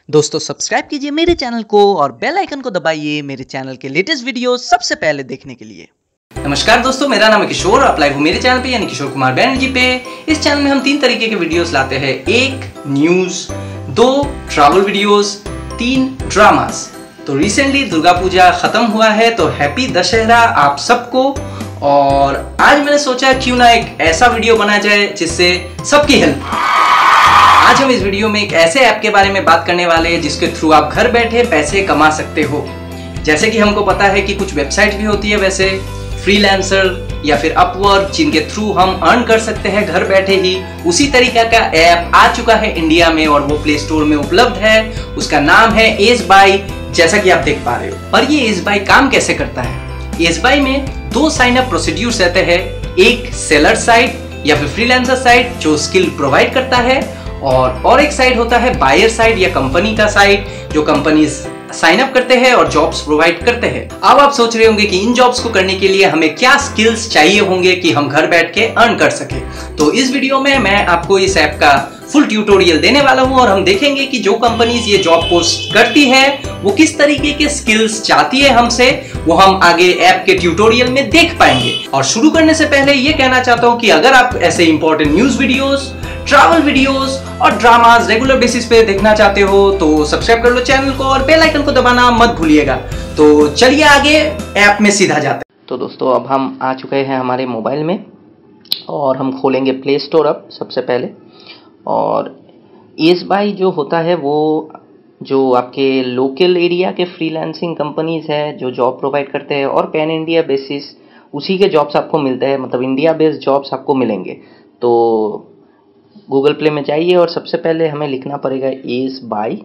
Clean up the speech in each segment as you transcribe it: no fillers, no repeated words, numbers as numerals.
दोस्तों सब्सक्राइब कीजिए मेरे चैनल को और बेल आइकन को दबाइए मेरे चैनल के लेटेस्ट वीडियो सबसे पहले देखने के लिए। नमस्कार दोस्तों, मेरा नाम है किशोर। आप लाइव हो मेरे चैनल पे यानी किशोर कुमार बैनर्जी पे। इस चैनल में हम 3 तरीके के वीडियोस लाते हैं। 1 न्यूज़, 2 ट्रैवल वीडियोस, 3 ड्रामास। तो रिसेंटली दुर्गा पूजा खत्म हुआ है, तो हैप्पी दशहरा आप सबको। और आज मैंने सोचा क्यों ना एक ऐसा वीडियो बनाया जाए जिससे सबकी हेल्प। आज हम इस वीडियो में एक ऐसे ऐप के बारे में बात करने वाले हैं जिसके थ्रू आप घर बैठे पैसे कमा सकते हो। जैसे कि हमको पता है कि कुछ वेबसाइट भी होती है वैसे फ्रीलांसर या फिर अपवर्क, जिनके थ्रू हम अर्न कर सकते हैं घर बैठे ही। उसी तरीका का ऐप आ चुका है इंडिया में और वो प्ले स्टोर में उपलब्ध है। उसका नाम है AceBy, जैसा कि आप देख पा रहे हो। पर ये AceBy काम कैसे करता है? AceBy में 2 साइन अप प्रोसीड्यूर्स रहते हैं। एक सेलर साइट या फिर फ्रीलांसर साइट जो स्किल प्रोवाइड करता है, और एक साइड होता है बायर साइड या कंपनी का साइड जो कंपनीज साइन अप करते हैं और जॉब्स प्रोवाइड करते हैं। अब आप सोच रहे होंगे कि इन जॉब्स को करने के लिए हमें क्या स्किल्स चाहिए होंगे कि हम घर बैठ के अर्न कर सके। तो इस वीडियो में मैं आपको इस ऐप का फुल ट्यूटोरियल देने वाला हूं और हम देखेंगे कि जो कंपनीज ये जॉब पोस्ट करती है वो किस तरीके के स्किल्स चाहती है हमसे, वो हम आगे ऐप के ट्यूटोरियल में देख पाएंगे। और शुरू करने से पहले ये कहना चाहता हूं कि अगर आप ऐसे important news videos, travel videos और ड्रामास रेगुलर बेसिस पे देखना चाहते हो तो सब्सक्राइब कर लो चैनल को और बेल आइकन को दबाना मत भूलिएगा। तो चलिए आगे ऐप में सीधा जाते हैं। तो दोस्तों अब हम आ चुके हैं हमारे मोबाइल में और हम खोलेंगे प्ले स्टोर अब सबसे पहले। और AceBy जो होता है वो जो आपके लोकल एरिया के फ्रीलांसिंग कंपनीज है जो जॉब प्रोवाइड करते हैं और पैन इंडिया बेसिस उसी के जॉब्स आपको मिलते हैं, मतलब इंडिया बेस्ड जॉब्स आपको मिलेंगे। तो गूगल प्ले में जाइए और सबसे पहले हमें लिखना पड़ेगा AceBy,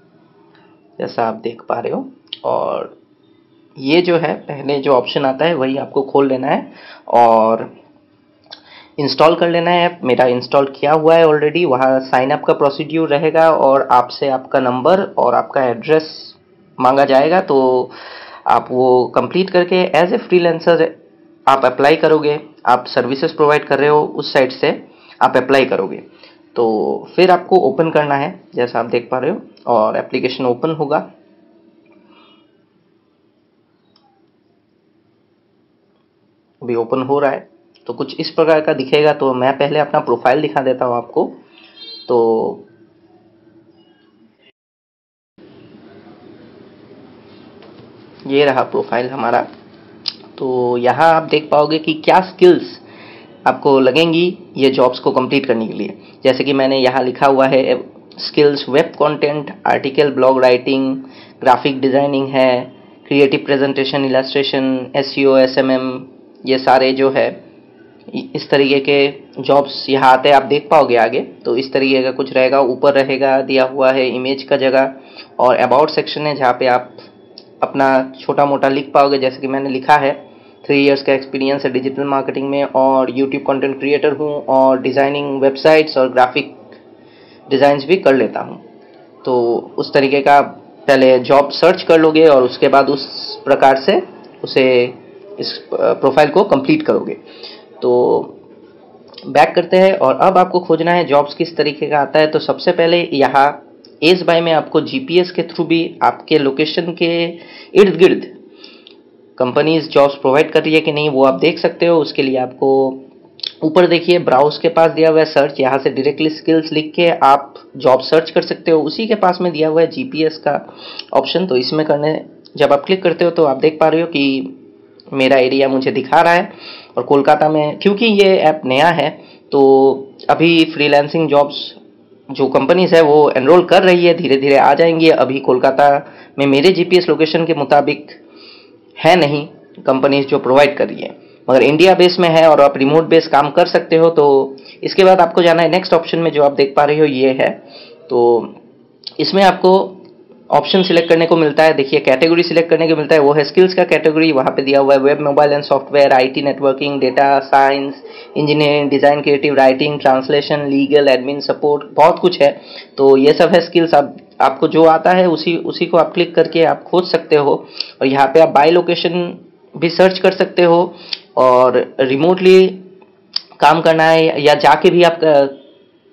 जैसा आप देख पा रहे हो। और ये जो है पहले जो ऑप्शन आता है वही आपको खोल लेना है और इंस्टॉल कर लेना है ऐप। मेरा इंस्टॉल किया हुआ है ऑलरेडी। वहाँ साइन अप का प्रोसीड्यूर रहेगा और आपसे आपका नंबर और आपका एड्रेस मांगा जाएगा। तो आप वो कंप्लीट करके एज ए फ्रीलांसर आप अप्लाई करोगे। आप सर्विसेज प्रोवाइड कर रहे हो उस साइट से आप अप्लाई करोगे। तो फिर आपको ओपन करना है जैसा आप देख पा रहे हो और एप्लीकेशन ओपन होगा। अभी ओपन हो रहा है तो कुछ इस प्रकार का दिखेगा। तो मैं पहले अपना प्रोफाइल दिखा देता हूँ आपको। तो ये रहा प्रोफाइल हमारा। तो यहाँ आप देख पाओगे कि क्या स्किल्स आपको लगेंगी ये जॉब्स को कंप्लीट करने के लिए। जैसे कि मैंने यहाँ लिखा हुआ है skills web content, article, blog writing, graphic designing है, creative presentation, illustration, SEO, SMM, ये सारे जो है इस तरीके के जॉब्स यहाँ आते हैं। आप देख पाओगे आगे तो इस तरीके का कुछ रहेगा। ऊपर रहेगा दिया हुआ है इमेज का जगह और अबाउट सेक्शन है जहाँ पे आप अपना छोटा मोटा लिख पाओगे। जैसे कि मैंने लिखा है 3 इयर्स का एक्सपीरियंस है डिजिटल मार्केटिंग में और यूट्यूब कंटेंट क्रिएटर हूँ और डिज़ाइनिंग वेबसाइट्स और ग्राफिक डिज़ाइंस भी कर लेता हूँ। तो उस तरीके का पहले जॉब सर्च कर लोगे और उसके बाद उस प्रकार से उसे इस प्रोफाइल को कंप्लीट करोगे। तो बैक करते हैं और अब आपको खोजना है जॉब्स किस तरीके का आता है। तो सबसे पहले यहाँ AceBy में आपको GPS के थ्रू भी आपके लोकेशन के इर्द गिर्द कंपनीज जॉब्स प्रोवाइड कर रही है कि नहीं वो आप देख सकते हो। उसके लिए आपको ऊपर देखिए ब्राउज के पास दिया हुआ है सर्च, यहाँ से डायरेक्टली स्किल्स लिख के आप जॉब सर्च कर सकते हो। उसी के पास में दिया हुआ है GPS का ऑप्शन। तो इसमें करने जब आप क्लिक करते हो तो आप देख पा रहे हो कि मेरा एरिया मुझे दिखा रहा है। और कोलकाता में क्योंकि ये ऐप नया है तो अभी फ्रीलांसिंग जॉब्स जो कंपनीज है वो एनरोल कर रही है, धीरे धीरे आ जाएंगी। अभी कोलकाता में मेरे GPS लोकेशन के मुताबिक है नहीं कंपनीज जो प्रोवाइड कर रही है, मगर इंडिया बेस में है और आप रिमोट बेस काम कर सकते हो। तो इसके बाद आपको जाना है नेक्स्ट ऑप्शन में जो आप देख पा रहे हो ये है। तो इसमें आपको ऑप्शन सिलेक्ट करने को मिलता है। देखिए कैटेगरी सिलेक्ट करने को मिलता है, वो है स्किल्स का कैटेगरी। वहाँ पे दिया हुआ है web, mobile and software, IT, networking, data science, engineering, design, creative writing, translation, legal, admin, support, बहुत कुछ है। तो ये सब है स्किल्स। आपको जो आता है उसी को आप क्लिक करके आप खोज सकते हो। और यहाँ पे आप बाय लोकेशन भी सर्च कर सकते हो और रिमोटली काम करना है या जाके भी आप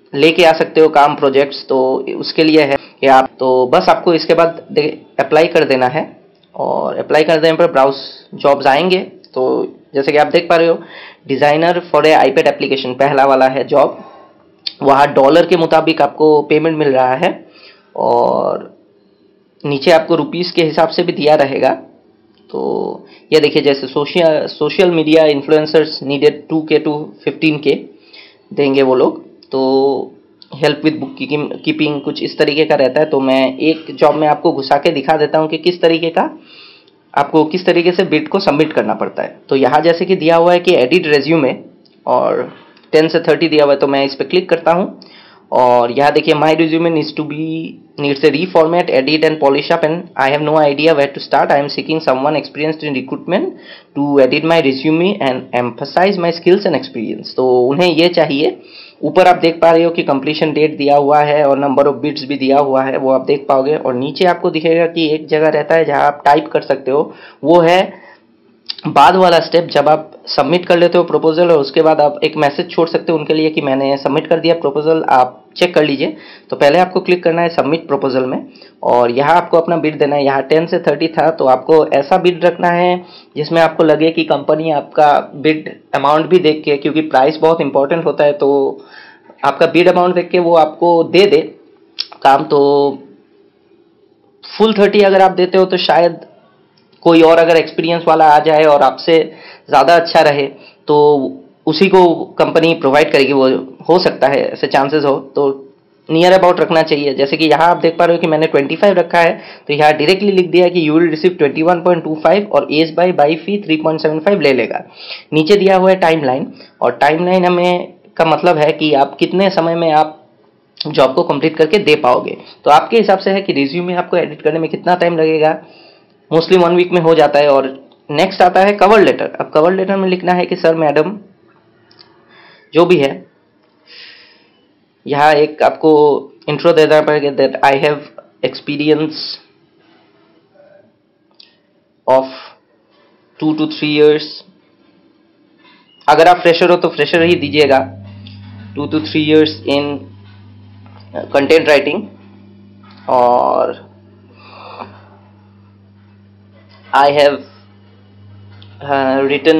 लेके आ सकते हो काम प्रोजेक्ट्स, तो उसके लिए है कि आप तो बस आपको इसके बाद अप्लाई कर देना है, और अप्लाई कर देने पर ब्राउज जॉब्स आएंगे। तो जैसे कि आप देख पा रहे हो, designer for a iPad application पहला वाला है जॉब, वहाँ डॉलर के मुताबिक आपको पेमेंट मिल रहा है, और नीचे आपको रुपीस के हिसाब से भी दिया रहेगा। तो ये देखिए, जैसे social media influencers needed 2K to 15K देंगे वो लोग, तो हेल्प विद बुक कीपिंग कुछ इस तरीके का रहता है। तो मैं एक जॉब में आपको घुसा के दिखा देता हूँ कि किस तरीके का आपको किस तरीके से बिड को सबमिट करना पड़ता है। तो यहाँ जैसे कि दिया हुआ है कि एडिट रेज्यूमे, और 10 से 30 दिया हुआ है, तो मैं इस पर क्लिक करता हूँ, और यहाँ देखिए my resume needs a reformat, edit and polish up, and I have no idea where to start. I am seeking someone experienced in recruitment to edit my resume and emphasize my skills and experience. तो उन्हें ये चाहिए। ऊपर आप देख पा रहे हो कि कंप्लीशन डेट दिया हुआ है और नंबर ऑफ बिट्स भी दिया हुआ है, वो आप देख पाओगे। और नीचे आपको दिखेगा कि एक जगह रहता है जहाँ आप टाइप कर सकते हो, वो है बाद वाला स्टेप। जब आप सबमिट कर लेते हो प्रपोजल, और उसके बाद आप एक मैसेज छोड़ सकते हो उनके लिए कि मैंने सबमिट कर दिया प्रपोजल, आप चेक कर लीजिए। तो पहले आपको क्लिक करना है सबमिट प्रपोजल में, और यहाँ आपको अपना बिड देना है। यहाँ 10 से 30 था, तो आपको ऐसा बिड रखना है जिसमें आपको लगे कि कंपनी आपका बिड अमाउंट भी देख के, क्योंकि प्राइस बहुत इंपॉर्टेंट होता है, तो आपका बिड अमाउंट देख के वो आपको दे दे काम। तो फुल 30 अगर आप देते हो तो शायद कोई और अगर एक्सपीरियंस वाला आ जाए और आपसे ज़्यादा अच्छा रहे, तो उसी को कंपनी प्रोवाइड करेगी, वो हो सकता है, ऐसे चांसेस हो। तो नियर अबाउट रखना चाहिए। जैसे कि यहाँ आप देख पा रहे हो कि मैंने 25 रखा है, तो यहाँ डायरेक्टली लिख दिया है कि यू विल रिसीव 21.25 और AceBy बाई फी 3.75 ले लेगा। नीचे दिया हुआ है टाइमलाइन, और टाइमलाइन हमें का मतलब है कि आप कितने समय में आप जॉब को कंप्लीट करके दे पाओगे। तो आपके हिसाब से है कि रिज्यूमे आपको एडिट करने में कितना टाइम लगेगा। मोस्टली 1 वीक में हो जाता है। और नेक्स्ट आता है कवर लेटर। अब कवर लेटर में लिखना है कि सर मैडम जो भी है, यहाँ एक आपको इंट्रो देना पड़ेगा that I have experience of 2 to 3 years। अगर आप फ्रेशर हो तो फ्रेशर ही दीजिएगा, 2 to 3 years in content writing. और I have written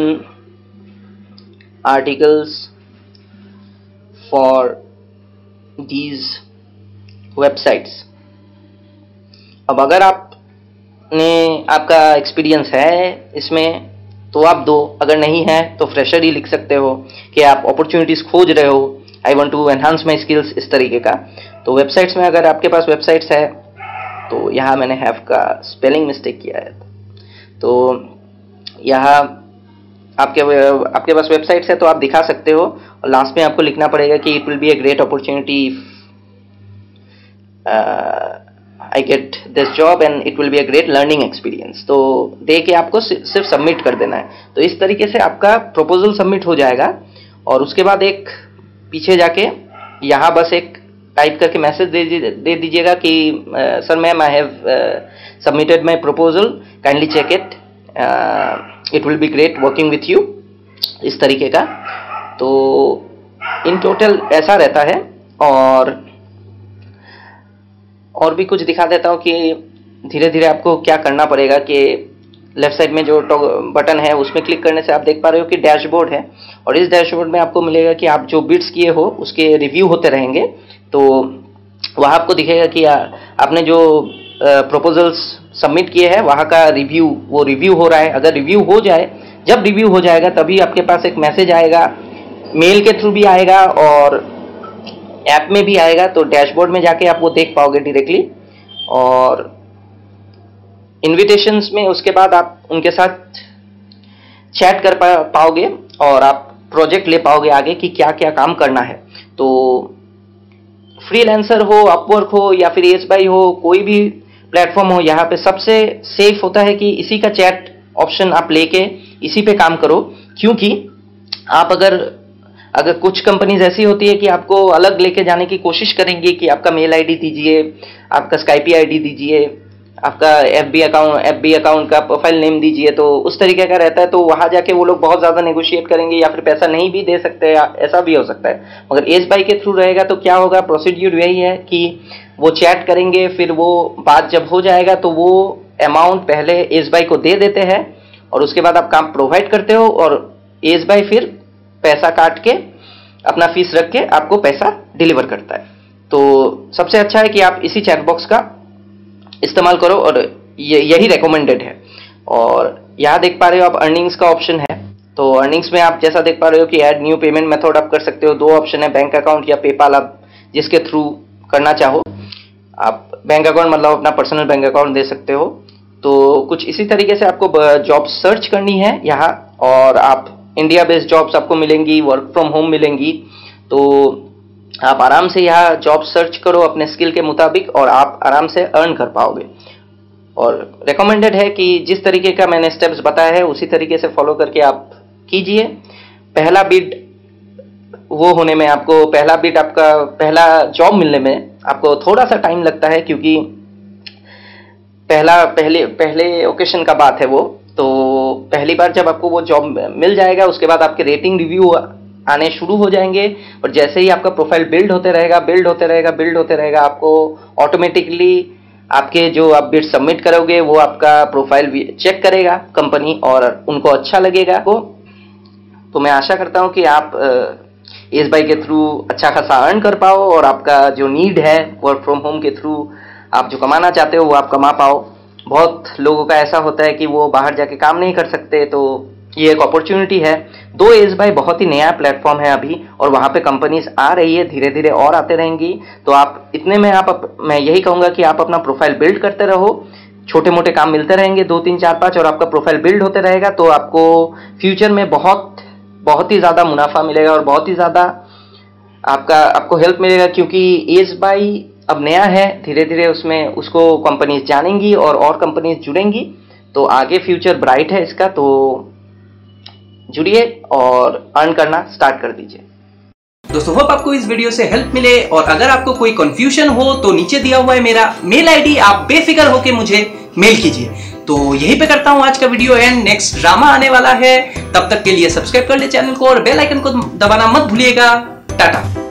articles for these websites। अब अगर आपका एक्सपीरियंस है इसमें तो आप दो, अगर नहीं है तो फ्रेशर ही लिख सकते हो कि आप अपॉर्चुनिटीज़ खोज रहे हो, I want to enhance my skills, इस तरीके का। तो वेबसाइट्स में अगर आपके पास वेबसाइट्स है, तो यहाँ मैंने हैव का स्पेलिंग मिस्टेक किया है, तो यहाँ आपके पास वेबसाइट्स है तो आप दिखा सकते हो। और लास्ट में आपको लिखना पड़ेगा कि it will be a great opportunity I get this job and it will be a great learning experience. तो दे के आपको सिर्फ सबमिट कर देना है। तो इस तरीके से आपका प्रपोजल सबमिट हो जाएगा। और उसके बाद एक पीछे जाके यहाँ बस एक टाइप करके मैसेज दे दीजिएगा कि sir ma'am I have submitted my proposal, kindly check it, it will be great working with you, इस तरीके का। तो इन टोटल ऐसा रहता है। और भी कुछ दिखा देता हूँ कि धीरे धीरे आपको क्या करना पड़ेगा। कि लेफ्ट साइड में जो बटन है उसमें क्लिक करने से आप देख पा रहे हो कि डैशबोर्ड है, और इस डैशबोर्ड में आपको मिलेगा कि आप जो बिड्स किए हो उसके रिव्यू होते रहेंगे। तो वहाँ आपको दिखेगा कि आपने जो प्रपोजल्स सबमिट किए हैं वहाँ का रिव्यू हो रहा है। अगर रिव्यू हो जाए, जब रिव्यू हो जाएगा तभी आपके पास एक मैसेज आएगा, मेल के थ्रू भी आएगा और ऐप में भी आएगा। तो डैशबोर्ड में जाके आप वो देख पाओगे डायरेक्टली। और इन्विटेशंस में उसके बाद आप उनके साथ चैट कर पाओगे और आप प्रोजेक्ट ले पाओगे आगे कि क्या क्या काम करना है। तो फ्रीलांसर हो, अपवर्क हो या फिर AceBy हो, कोई भी प्लेटफॉर्म हो, यहाँ पे सबसे सेफ होता है कि इसी का चैट ऑप्शन आप लेके इसी पे काम करो। क्योंकि आप अगर कुछ कंपनीज ऐसी होती है कि आपको अलग लेके जाने की कोशिश करेंगी कि आपका मेल आईडी दीजिए, आपका स्काइपी आईडी दीजिए, आपका एफबी अकाउंट का प्रोफाइल नेम दीजिए, तो उस तरीके का रहता है। तो वहाँ जाके वो लोग बहुत ज़्यादा नेगोशिएट करेंगे या फिर पैसा नहीं भी दे सकते, ऐसा भी हो सकता है। मगर AceBy के थ्रू रहेगा तो क्या होगा, प्रोसीड्यूर यही है कि वो चैट करेंगे, फिर वो बात जब हो जाएगा तो वो अमाउंट पहले AceBy को दे देते हैं और उसके बाद आप काम प्रोवाइड करते हो और AceBy फिर पैसा काट के अपना फीस रख के आपको पैसा डिलीवर करता है। तो सबसे अच्छा है कि आप इसी चैटबॉक्स का इस्तेमाल करो और यही रेकमेंडेड है। और यहाँ देख पा रहे हो आप अर्निंग्स का ऑप्शन है। तो अर्निंग्स में आप जैसा देख पा रहे हो कि ऐड न्यू पेमेंट मेथड आप कर सकते हो। 2 ऑप्शन है, बैंक अकाउंट या पेपाल, आप जिसके थ्रू करना चाहो। आप बैंक अकाउंट मतलब अपना पर्सनल बैंक अकाउंट दे सकते हो। तो कुछ इसी तरीके से आपको जॉब सर्च करनी है यहाँ, और आप इंडिया बेस्ड जॉब्स आपको मिलेंगी, वर्क फ्रॉम होम मिलेंगी। तो आप आराम से यहाँ जॉब सर्च करो अपने स्किल के मुताबिक और आप आराम से अर्न कर पाओगे। और रेकमेंडेड है कि जिस तरीके का मैंने स्टेप्स बताया है उसी तरीके से फॉलो करके आप कीजिए। पहला बिड वो होने में आपको, पहला बिड आपका पहला जॉब मिलने में आपको थोड़ा सा टाइम लगता है, क्योंकि पहले ओकेशन का बात है वो। तो पहली बार जब आपको वो जॉब मिल जाएगा उसके बाद आपके रेटिंग रिव्यू आने शुरू हो जाएंगे और जैसे ही आपका प्रोफाइल बिल्ड होते रहेगा आपको ऑटोमेटिकली आपके जो आप बिड सबमिट करोगे वो आपका प्रोफाइल चेक करेगा कंपनी और उनको अच्छा लगेगा को। तो मैं आशा करता हूँ कि आप AceBy के थ्रू अच्छा खासा अर्न कर पाओ और आपका जो नीड है वर्क फ्रॉम होम के थ्रू आप जो कमाना चाहते हो वो आप कमा पाओ। बहुत लोगों का ऐसा होता है कि वो बाहर जाके काम नहीं कर सकते, तो ये एक अपॉर्चुनिटी है। AceBy बहुत ही नया प्लेटफॉर्म है अभी और वहाँ पे कंपनीज आ रही है, धीरे धीरे और आते रहेंगी। तो आप इतने में मैं यही कहूँगा कि आप अपना प्रोफाइल बिल्ड करते रहो, छोटे मोटे काम मिलते रहेंगे 2 3 4 5 और आपका प्रोफाइल बिल्ड होते रहेगा। तो आपको फ्यूचर में बहुत ही ज़्यादा मुनाफा मिलेगा और बहुत ही ज़्यादा आपको हेल्प मिलेगा, क्योंकि AceBy अब नया है, धीरे धीरे उसको कंपनीज जानेंगी और कंपनीज जुड़ेंगी। तो आगे फ्यूचर ब्राइट है इसका। तो जुड़िए और अर्न करना स्टार्ट कर दीजिए। दोस्तों होप आपको इस वीडियो से हेल्प मिले और अगर आपको कोई कंफ्यूजन हो तो नीचे दिया हुआ है मेरा मेल आईडी, आप बेफिक्र होकर मुझे मेल कीजिए। तो यहीं पे करता हूं आज का वीडियो एंड नेक्स्ट ड्रामा आने वाला है। तब तक के लिए सब्सक्राइब कर ले चैनल को और बेल आइकन को दबाना मत भूलिएगा। टाटा।